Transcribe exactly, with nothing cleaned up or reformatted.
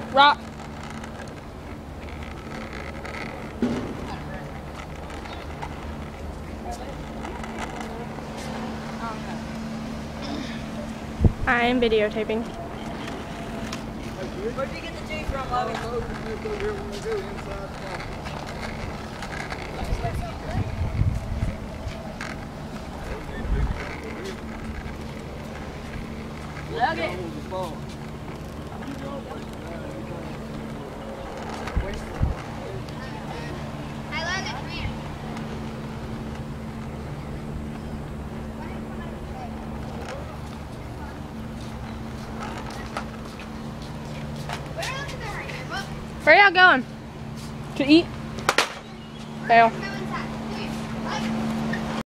Rock. I am videotaping. Where'd you get the G from, Logan? Logan! Where y'all going? To eat? Fail.